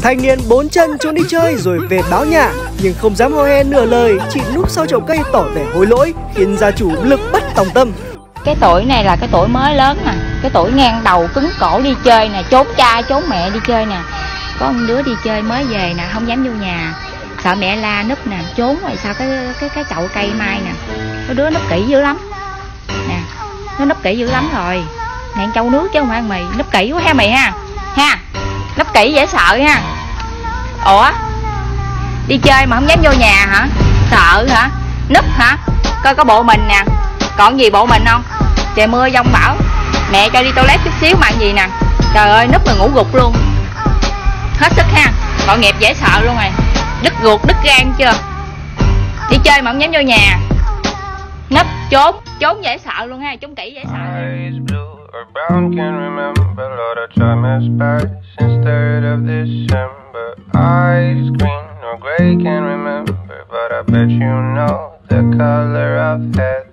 Thanh niên 4 chân trốn đi chơi rồi về báo nhà, nhưng không dám hò he nửa lời, chỉ núp sau chậu cây tỏ vẻ hối lỗi, khiến gia chủ lực bất tòng tâm. Cái tuổi này là cái tuổi mới lớn nè, cái tuổi ngang đầu cứng cổ đi chơi nè, trốn cha trốn mẹ đi chơi nè. Có một đứa đi chơi mới về nè, không dám vô nhà, sợ mẹ la núp nè, trốn rồi sau cái chậu cây mai nè. Có đứa núp kỹ dữ lắm nè, nó núp kỹ dữ lắm rồi. Nạn trâu nước chứ không phải ăn mì, núp kỹ quá ha mày ha, núp kỹ dễ sợ ha. Ủa, đi chơi mà không dám vô nhà hả? Sợ hả? Núp hả? Coi có bộ mình nè, còn gì bộ mình không? Trời mưa giông bão, mẹ cho đi toilet chút xíu mà gì nè. Trời ơi, núp rồi ngủ gục luôn, hết sức ha. Tội nghiệp dễ sợ luôn rồi, đứt ruột đứt gan chưa. Đi chơi mà không dám vô nhà, núp trốn dễ sợ luôn ha, trốn kỹ dễ sợ. Brown can't remember, Lord, I try my best since 3rd of December. Eyes green or gray can't remember, but I bet you know the color of heaven.